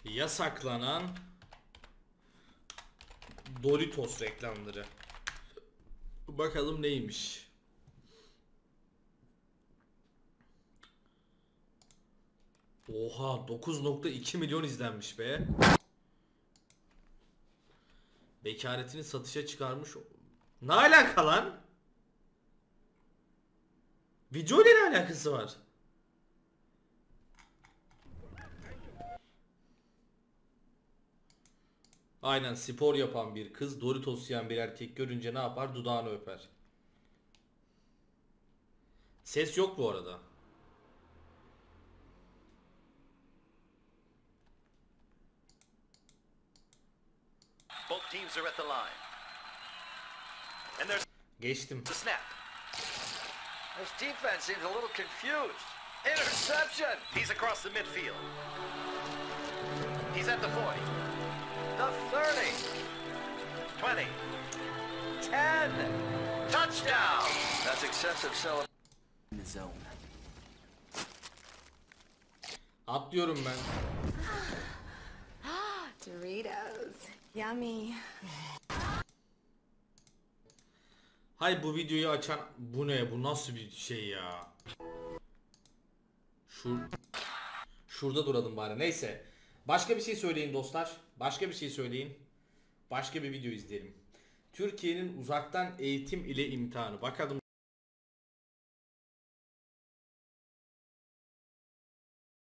Yasaklanan Doritos reklamları. Bakalım neymiş. Oha, 9.2 milyon izlenmiş be. Bekaretini satışa çıkarmış. Ne alaka lan? Video ile ne alakası var? Aynen, spor yapan bir kız Doritos yiyen bir erkek görünce ne yapar? Dudağını öper. Ses yok bu arada. Both teams are at the line. And there's Geçtim. the snap. This defense seems a little confused. Interception! He's across the midfield. He's at the 40. The 30. 20. 10. Touchdown! That's excessive celebration. In the zone. Atlıyorum ben. Doritos. Yummy. Hay bu videoyu açan bu ne? Bu nasıl bir şey ya? Şurada duralım bari. Neyse. Başka bir şey söyleyin dostlar. Başka bir şey söyleyin. Başka bir video izleyelim. Türkiye'nin uzaktan eğitim ile imtihanı. Bakalım.